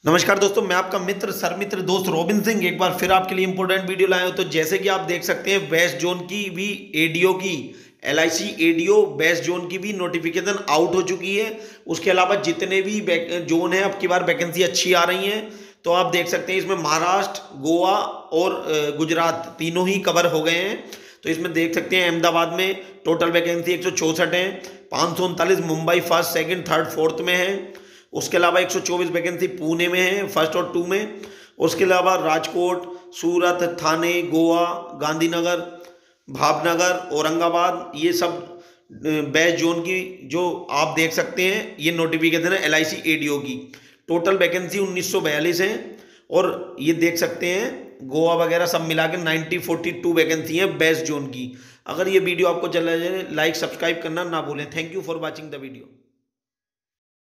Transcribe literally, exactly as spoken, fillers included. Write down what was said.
नमस्कार दोस्तों, मैं आपका मित्र सरमित्र दोस्त रोबिन सिंह एक बार फिर आपके लिए इंपॉर्टेंट वीडियो लाया हूं। तो जैसे कि आप देख सकते हैं, वेस्ट जोन की भी एडीओ की L I C ADO west zone की भी नोटिफिकेशन आउट हो चुकी है। उसके अलावा जितने भी जोन है, अब की बार वैकेंसी अच्छी आ रही हैं। तो आप देख सकते हैं इसमें महाराष्ट्र, गोवा और गुजरात तीनों ही कवर हो गए हैं। तो इसमें देख सकते हैं अहमदाबाद में टोटल वैकेंसी एक सौ चौंसठ है, पाँच सौ उनतालीस Mumbai first second third fourth में है। उसके अलावा एक सौ चौबीस वैकेंसी पुणे में है फर्स्ट और टू में। उसके अलावा राजकोट, सूरत, थाने, गोवा, गांधीनगर, भावनगर, औरंगाबाद, ये सब बेस्ट जोन की जो आप देख सकते हैं ये नोटिफिकेशन है एल आई सी एडीओ की। टोटल वैकेंसी उन्नीस सौ बयालीस है और ये देख सकते हैं गोवा वगैरह सब मिला के नाइन्टी फोर्टी टू वैकेंसी है बेस्ट जोन की। अगर ये वीडियो आपको चला जाए, लाइक सब्सक्राइब करना ना भूलें। Thank you for watching the video.